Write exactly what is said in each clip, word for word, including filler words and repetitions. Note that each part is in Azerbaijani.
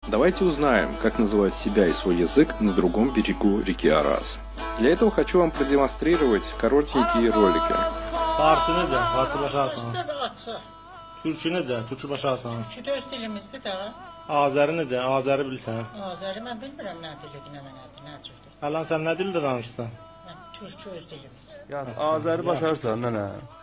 Давайте узнаем, как называть себя и свой язык на другом берегу реки Арас. Для этого хочу вам продемонстрировать коротенькие ролики. Farsı necə? Farsı başarsan. Türkü necə? Türkü başarsan. Türkü də öz dilimizdir da. Azəri necə? Azəri bilirsən. Azəri mən bilmirəm nə dilidir, nə mənədir, nə cürdür. Hələ sən nə dildə danışsan? Mən türkü öz dilimiz. Yaz Azəri başarsan nənə.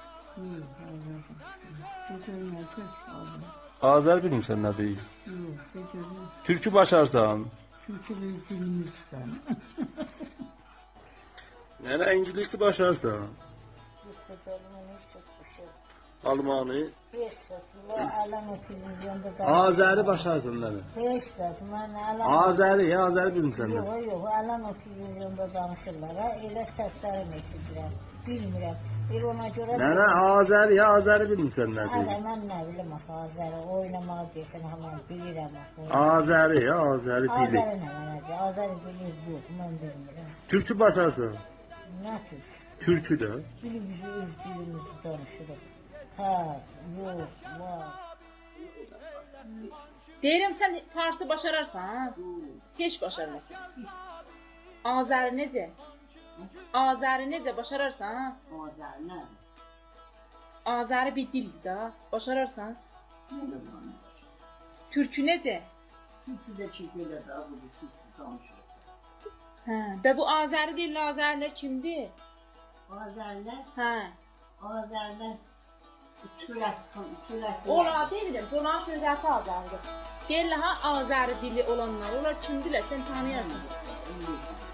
Azər bilmirsən nə deyil? Türkü başarsan. Türkü öz dilimizdir. Nənə İngilisi başarsan. Almanı. Azəri başarsan nənə. Heç kəs, mən əlam... Azəri, ya Azəri bilmirsən nə? Yox, yox, əlam o televizyonda danışırlar, ha, elə səslərim eşidirəm, bilmirəm. Bir ona görə... Nənə Azəri, ya Azəri bilmirsən nə deyil? Hələ mən nə bilim axı, Azəri, oynamağı deyirsən, həmən bilirəm axı. Azəri, ya Azəri dili. Azəri nə mənədir, Azəri dili yox, mən bilmirəm. Türkü başarsan. Nə türk? Türkü də. Dilimizi, öz dilimizi danışırıq. Hə, yox, var. Deyirəm sən farsı başararsan, ha? Heç başarmasın. Azəri necə? Azəri necə başararsan, ha? Azəri nədir? Azəri bir dildir da, başararsan. Türkü necə? Türkü də ki, belə də, bu da türkü danışırıq. Hə, və bu Azəri dilli Azərilər kimdir? Azərilər, Hə. Azərilər çörək çıxın, çörək... Ola deyirəm, Conan şöhrəti Azəridir. Deyirlər ha, Azəri dili olanlar, onlar kimdirlər, sən tanıyarsan.